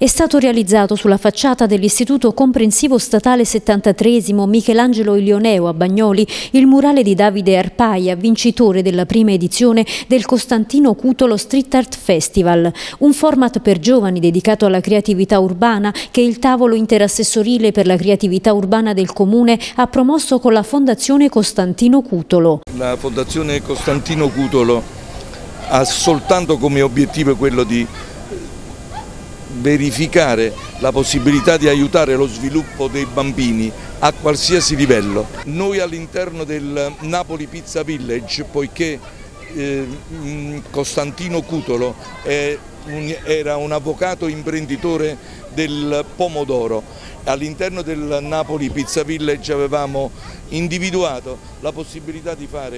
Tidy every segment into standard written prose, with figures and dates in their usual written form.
È stato realizzato sulla facciata dell'Istituto Comprensivo Statale 73° Michelangelo Ilioneo a Bagnoli il murale di Davide Arpaia, vincitore della prima edizione del Costantino Cutolo Street Art Festival, un format per giovani dedicato alla creatività urbana che il tavolo interassessorile per la creatività urbana del Comune ha promosso con la Fondazione Costantino Cutolo. La Fondazione Costantino Cutolo ha soltanto come obiettivo quello di verificare la possibilità di aiutare lo sviluppo dei bambini a qualsiasi livello. Noi all'interno del Napoli Pizza Village, poiché Costantino Cutolo era un avvocato imprenditore del pomodoro, all'interno del Napoli Pizza Village avevamo individuato la possibilità di fare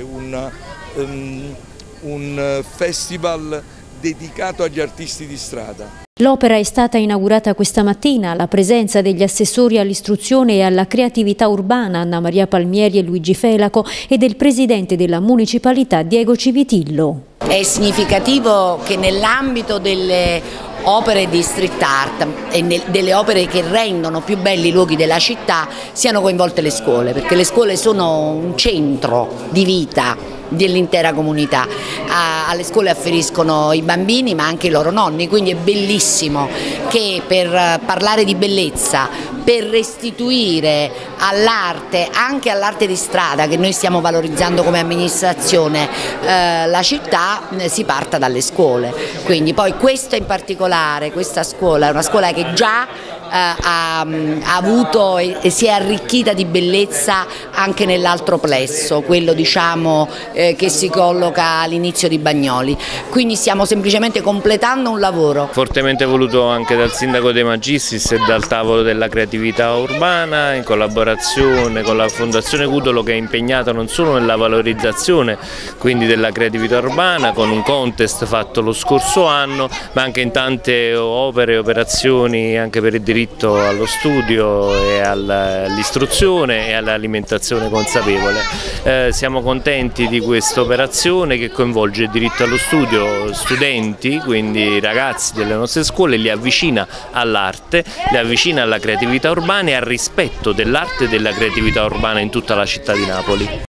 un festival dedicato agli artisti di strada. L'opera è stata inaugurata questa mattina alla presenza degli assessori all'istruzione e alla creatività urbana Anna Maria Palmieri e Luigi Felaco e del presidente della municipalità Diego Civitillo. È significativo che nell'ambito delle opere di street art e delle opere che rendono più belli i luoghi della città siano coinvolte le scuole, perché le scuole sono un centro di vita dell'intera comunità. Alle scuole afferiscono i bambini ma anche i loro nonni, quindi è bellissimo che per parlare di bellezza, per restituire all'arte, anche all'arte di strada che noi stiamo valorizzando come amministrazione la città, si parta dalle scuole. Quindi poi questa in particolare, questa scuola è una scuola che già ha avuto e si è arricchita di bellezza anche nell'altro plesso, quello diciamo che si colloca all'inizio di Bagnoli, quindi stiamo semplicemente completando un lavoro. Fortemente voluto anche dal sindaco De Magistris e dal tavolo della creatività urbana in collaborazione con la Fondazione Cutolo, che è impegnata non solo nella valorizzazione quindi della creatività urbana con un contest fatto lo scorso anno, ma anche in tante opere e operazioni anche per il diritto allo studio e all'istruzione e all'alimentazione consapevole. Siamo contenti di questa operazione che coinvolge il diritto allo studio, studenti, quindi ragazzi delle nostre scuole, li avvicina all'arte, li avvicina alla creatività urbana e al rispetto dell'arte e della creatività urbana in tutta la città di Napoli.